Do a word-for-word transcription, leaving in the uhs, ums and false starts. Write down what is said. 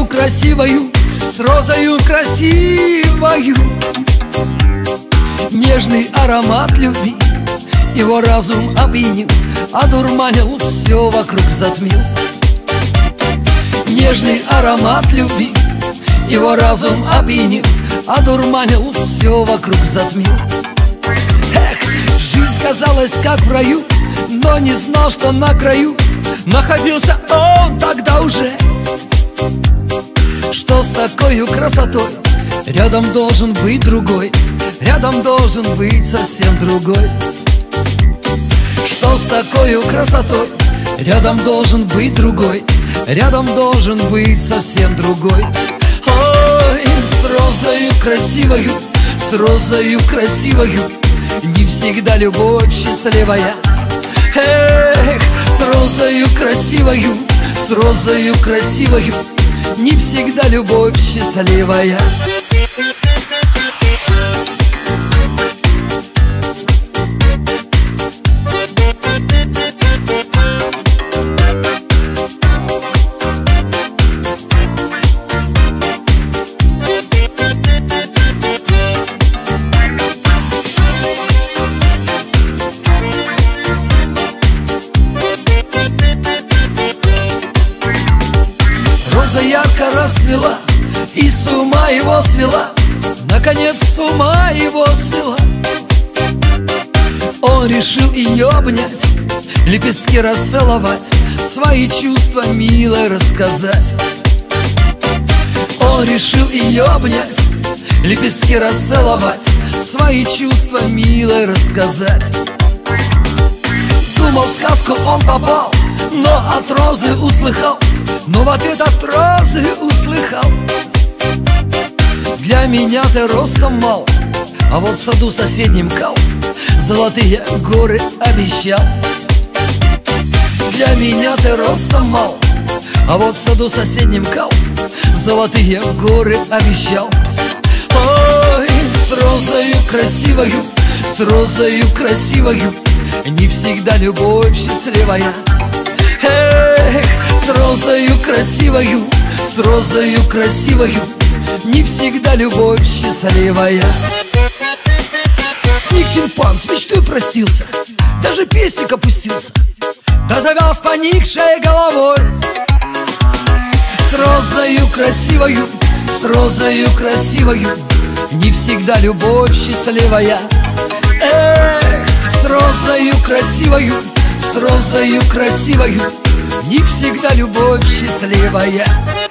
розою красивою, с розою красивою. Нежный аромат любви его разум опьянил, одурманил, все вокруг затмил. Нежный аромат любви его разум опьянил, одурманил, все вокруг затмил. Эх, жизнь казалась как в раю, но не знал, что на краю находился он тогда уже. Что с такой красотой рядом должен быть другой, рядом должен быть совсем другой. Что с такой красотой рядом должен быть другой, рядом должен быть совсем другой. Ой, с розою красивою, с розою красивою не всегда любовь счастливая. Эх, с розою красивою, с розою красивою не всегда любовь счастливая. Роза ярко расцвела и с ума его свела, наконец с ума его свела. Он решил ее обнять, лепестки расцеловать, свои чувства мило рассказать. Он решил ее обнять, лепестки расцеловать, свои чувства мило рассказать. Думал, в сказку он попал, но от розы услыхал, но в ответ от розы услыхал: для меня ты ростом мал, а вот в саду соседнем кал, золотые горы обещал. Для меня ты ростом мал, а вот в саду соседнем кал, золотые горы обещал. Ой, с розою красивою, с розою красивою не всегда любовь счастливая. Эх, с розою красивою, с розою красивою не всегда любовь счастливая. Сник тюльпан с мечтой простился, даже пестик опустился, да завял с поникшей головой. С розою красивою, с розою красивою не всегда любовь счастливая. Эх, с розою красивою, с розою красивою не всегда любовь счастливая.